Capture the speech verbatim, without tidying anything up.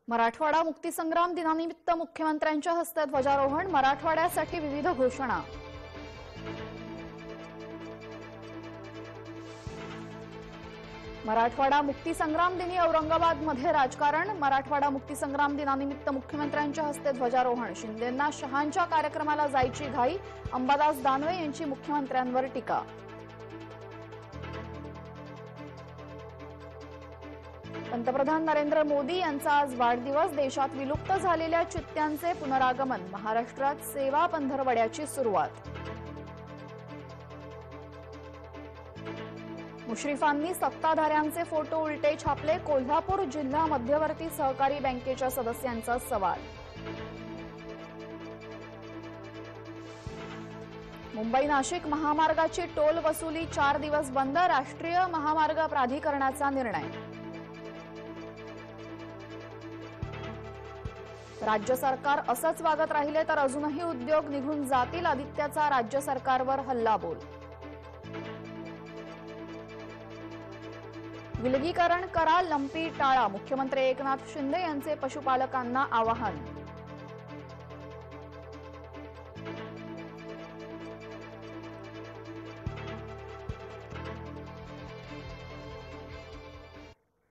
मराठवाडा मुक्तीसंग्राम दिनानिमित्त मुख्यमंत्र्यांच्या हस्ते ध्वजारोहण, मराठवाड्यासाठी विविध घोषणा। मराठवाडा मुक्तीसंग्राम दिनी औरंगाबादमध्ये राजकारण, मराठवाडा मुक्तीसंग्राम दिनानिमित्त मुख्यमंत्र्यांच्या हस्ते ध्वजारोहण, शिंदेंना शहांच्या कार्यक्रमाला जायची घाई, अंबादास दानवे यांची मुख्यमंत्र्यांवर टीका। पंतप्रधान नरेंद्र मोदी यांचा आज वाढदिवस, देशात विलुप्त झालेल्या चित्त्यांचे पुनरागमन, महाराष्ट्रात सेवा पंधरवड्याची सुरुवात। मुश्रीफांनी सत्ताधाऱ्यांचे फोटो उलटे छापले, कोल्हापूर जिल्हा मध्यवर्ती सहकारी बँकेच्या सदस्यांचा सवाल। मुंबई नाशिक महामार्गाची टोल वसुली चार दिवस बंद, राष्ट्रीय महामार्ग प्राधिकरणाचा निर्णय। राज्य सरकार असंच वागत राहिले तर अजूनही उद्योग निघून जातील, आदित्याचा राज्य सरकारवर हल्लाबोल। विलगीकरण करा, लंपी टाळा, मुख्यमंत्री एकनाथ शिंदे यांचे पशुपालकांना आवाहन।